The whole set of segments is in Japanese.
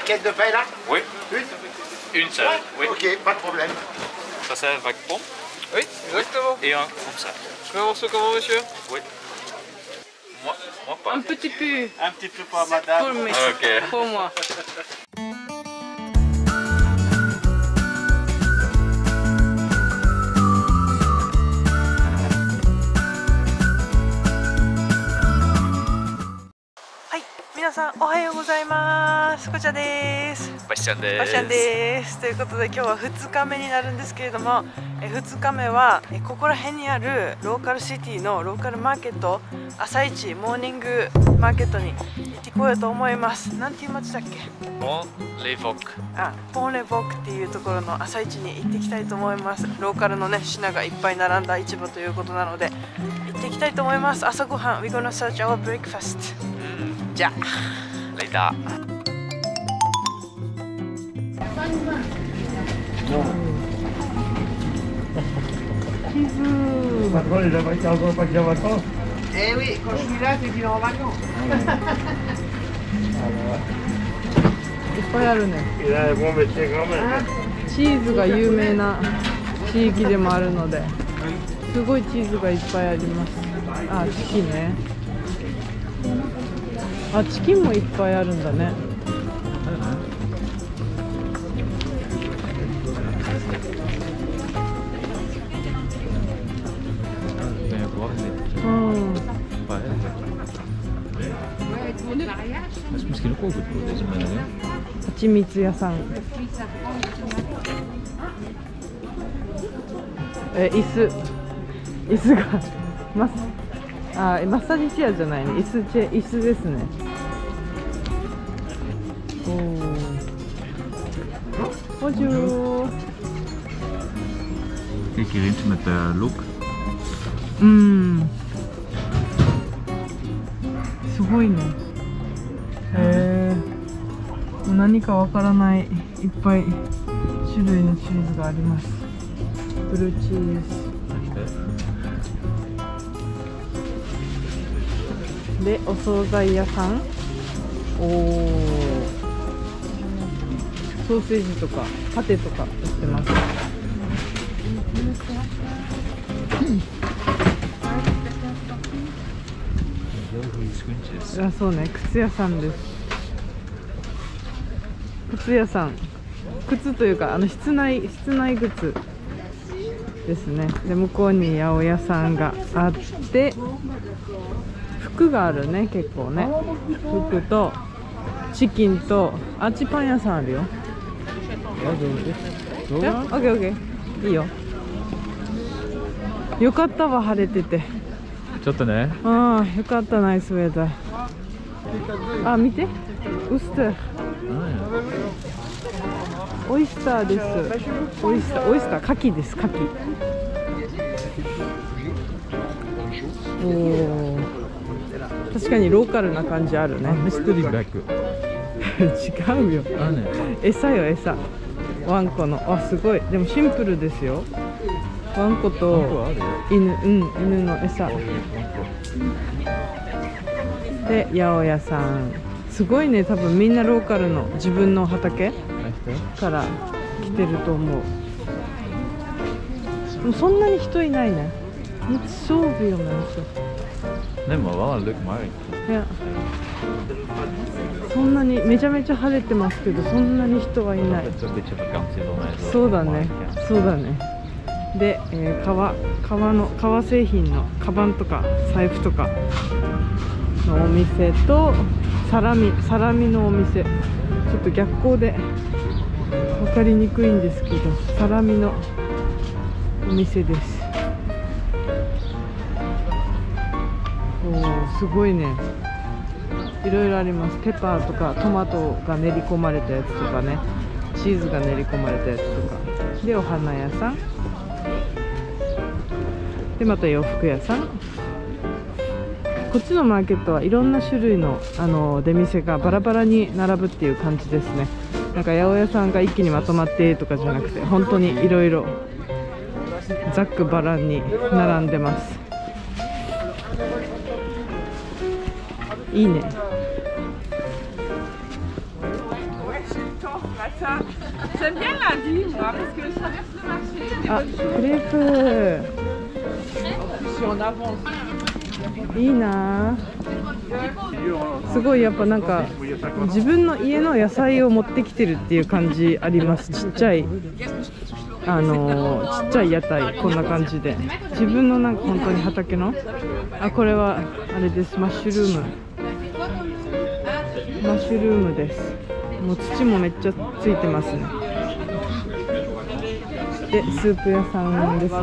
Quête de paille là? Oui. Une seule. Oui. Ok, pas de problème. Ça c'est un vague pompe. Oui, exactement. Et un comme ça. Un morceau comment, monsieur? Oui. Moi pas. Un petit peu. Un petit peu pour madame. Pour, Ok. pour moi.皆さんおはようございます。こちらです。 バシちゃんです。 バシャンです。ということで今日は2日目になるんですけれども、2日目はここら辺にあるローカルシティのローカルマーケット、朝一モーニングマーケットに行ってこようと思います。なんていう街だっけ？ ポンレボック。 ポンレボックっていうところの朝一に行ってきたいと思います。ローカルのね品がいっぱい並んだ市場ということなので行っていきたいと思います。朝ごはん We're gonna search our breakfast。じゃあレイター。 チーズ。 Patron, il aimerait qu'il y ait encore pas qu'il y a en vacances. Eh oui, quand je suis là, c'est qu'il est en vacances. いっぱいあるね。 Il a un bon métier quand même. チーズが有名な地域でもあるので、すごいチーズがいっぱいあります。チキンね。チキンもいっぱいあるんだね。蜂蜜屋さん。椅子がマッサージチェアじゃないね。椅子ですね。Bonjour. Kijk hier eens met de look. すごいね。何かわからないいっぱい種類のチーズがあります。ブルーチーズでお惣菜屋さん。ソーセージとかパテとか売ってます。そうね、靴屋さんです。靴屋さん、靴というか室内靴ですね。で向こうに八百屋さんがあって、服があるね。結構ね、服とチキンとあっちパン屋さんあるよ。オッケーオッケー、いいよ。よかったわ、晴れてて。 ちょっとね。 よかった、ナイスウェザー。見て、ウスター。オイスターです。オイスター、牡蠣です。牡蠣。確かにローカルな感じあるね。 ミステリーバッグ。 違うよ。餌よ、餌。ワンコの。すごい。でもシンプルですよ。ワンコと犬の餌。で、八百屋さん。すごいね。多分みんなローカルの自分の畑から来てると思う。でもそんなに人いないね。Niet zoveel mensen. Nee, maar wel een leuk markt. いや、そんなにめちゃめちゃ晴れてますけど、そんなに人はいない。そうだね、そうだね。で、革製品のカバンとか財布とかのお店とサラミのお店。ちょっと逆光で分かりにくいんですけど、サラミのお店です。すごいね。いろいろあります。ペッパーとかトマトが練り込まれたやつとかね、チーズが練り込まれたやつとかで、お花屋さんで、また洋服屋さん。こっちのマーケットはいろんな種類の出店がバラバラに並ぶっていう感じですね。なんか八百屋さんが一気にまとまってとかじゃなくて、本当にいろいろざっくばらんに並んでます。いいね。 あ、クレープいいな。すごいやっぱなんか自分の家の野菜を持ってきてるっていう感じあります。ちっちゃいちっちゃい屋台、こんな感じで自分のなんか本当に畑の、あ、これはあれです。マッシュルームです。もう土もめっちゃついてますね。でスープ屋さんですね。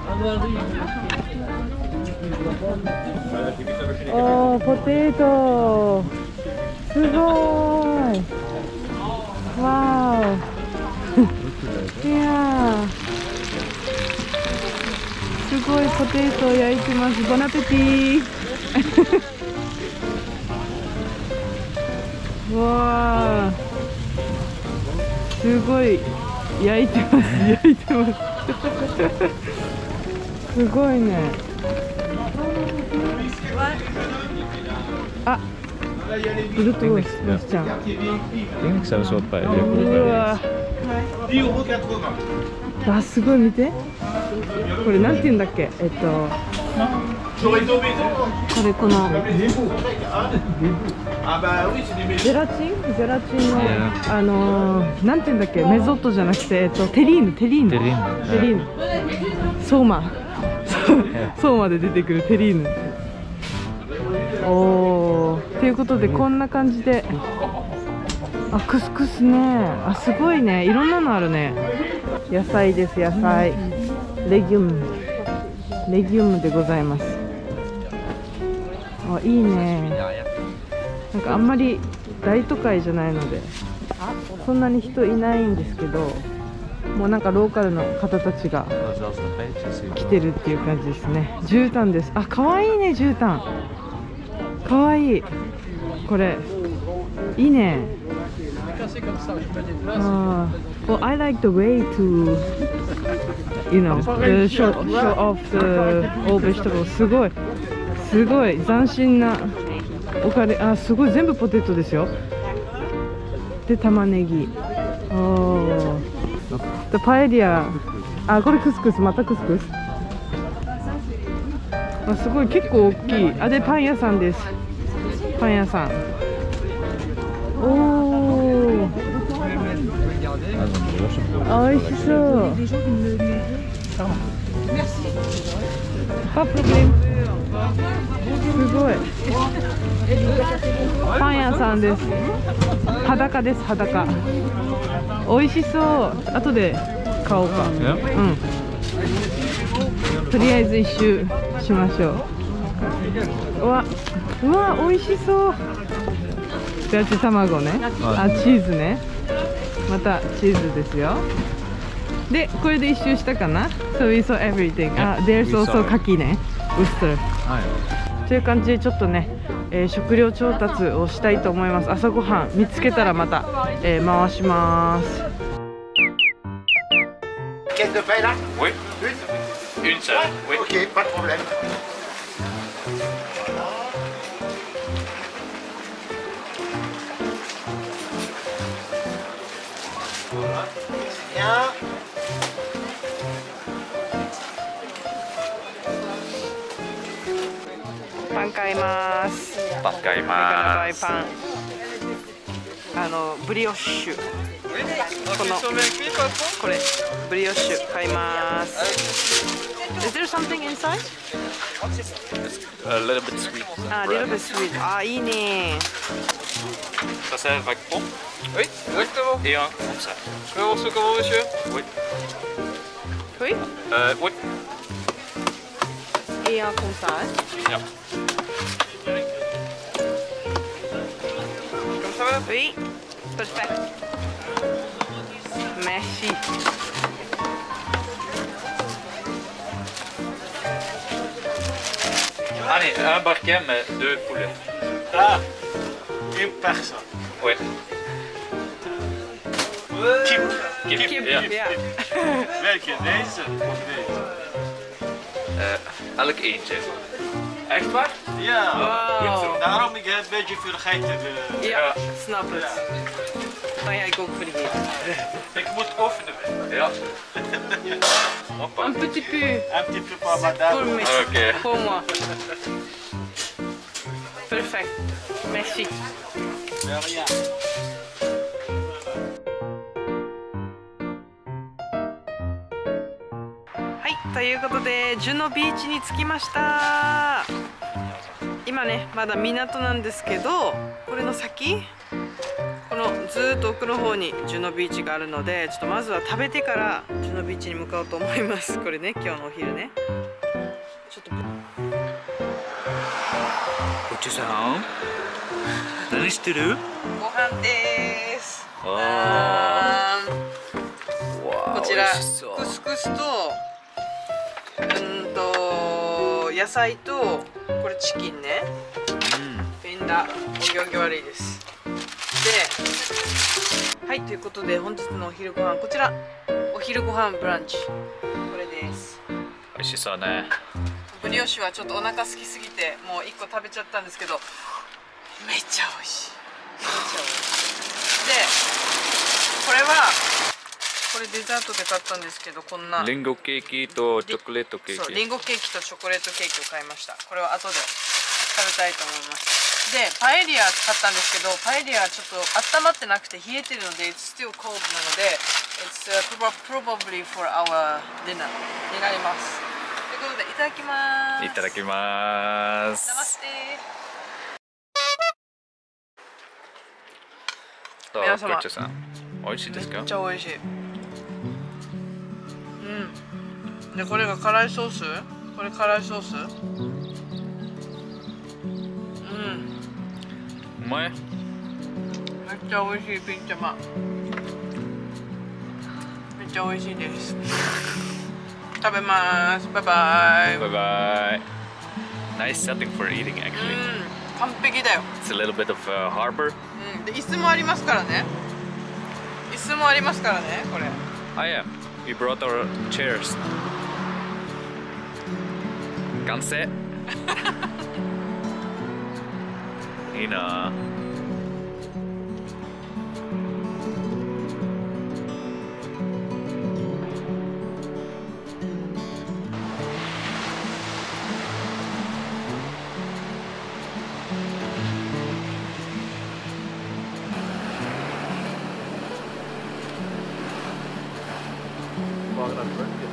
おー、ポテトすごーい。わーいやー、すごいポテトを焼いてます。ボナペティーわー、すごい焼いてますすごいね。あ、ブルトゥースちゃん。 Ik zelfs wat bij. うわ、あ、すごい見て。これなんて言うんだっけ、これこのゼラチンのなんて言うんだっけ、メゾットじゃなくてテリーヌソーマで出てくるテリーヌ。おー、ということでこんな感じで、あ、クスクスね。あ、すごいね、いろんなのあるね。野菜です、野菜。レギュムでございます。あ、いいね。なんかあんまり大都会じゃないのでそんなに人いないんですけど、もうなんかローカルの方たちが来てるっていう感じですね。絨毯です。あ、かわいいね、絨毯かわいい。これいいね。Well, I like the way to, you know, the show off the all vegetables. すごい斬新なおかれ。あ、すごい、全部ポテトですよ。で玉ねぎ、でパエリア。あ、これクスクス、またクスクス。あ、すごい、結構大きい。あ、でパン屋さんです。パン屋さん。おお、おいしそう。パプリン。すごい。パン屋さんです。裸です、裸。美味しそう。後で買おうか。うん。とりあえず一周しましょう。うわ、美味しそう。じゃあ卵ね。あ、チーズね。またチーズですよ。で、これで一周したかな。So we saw everything. あ、there's also 牡蠣ね。ウストル。という感じでちょっとね、食料調達をしたいと思います。朝ごはん見つけたらまた、回します。 Quête de pain là? Oui. Une Une seule. Oui. Ok, pas de problème. Voilà, c'est bien. Pain 買います。 パン買います。 パン。ブリオッシュ。これブリオッシュ買います。Is there something inside? A little bit sweet. Ah, a little bit sweet. Ah, いいね。 Ça c'est avec pomme. Oui, exactement. Et un comme ça. Un morceau comment, monsieur? Oui. Oui. Oui. Et un comme ça. Ja. Comme ça va? Oui. Parfait. Merci. Allez, un barquet mais 2 poulets. Ah, une personne. Oui. Kip. Kip. Ja. Ja. Welke? Deze of deze? Elk eentje. Echt waar? Ja. Wow. Daarom ik heb een beetje vergeten. Ja, snap het. Maar ja, ik ook vergeten. Ik moet oefenen. Ja. Hoppa. Un petit peu. Un petit peu pour madame. Pour, mes, Oké. pour moi. Perfect. Merci. De rien. はい、ということでジュノビーチに着きました。今ねまだ港なんですけど、これの先このずーっと奥の方にジュノビーチがあるので、ちょっとまずは食べてからジュノビーチに向かおうと思います。これね、今日のお昼ね。ちょっとこっちさん何してる？ ご飯です。 あこちら美味しそうクスクスと野菜とこれチキンね。ペンダお行儀悪いです。で、はい、ということで本日のお昼ご飯こちら、お昼ご飯ブランチこれです。 美味しそうね。 ブリオッシュはちょっとお腹空きすぎてもう1個食べちゃったんですけど、めっちゃ美味しい。めっちゃ美味しい。で、これはこれデザートで買ったんですけど、こんなリンゴケーキとチョコレートケーキ。 そう、リンゴケーキとチョコレートケーキを買いました。これは後で食べたいと思います。で、パエリア買ったんですけど、パエリアちょっと温まってなくて冷えてるので It's still cold なので It's probably for our dinner になります。ということでいただきます。 いただきます。 ナマステどう？ 皆様コッチョさん、美味しいですか？ めっちゃ美味しい。で、これが辛いソース。これ辛いソース。 うまい。 めっちゃ美味しいピンチャマ。めっちゃ美味しいです。食べます。バイバイ。 バイバイ。Nice setting for eating actually. 完璧だよ。 It's a little bit of a harbor. で、椅子もありますからね。椅子もありますからね、これ。 Ah yeah, we brought our chairs. 完成。いいな。 Bara för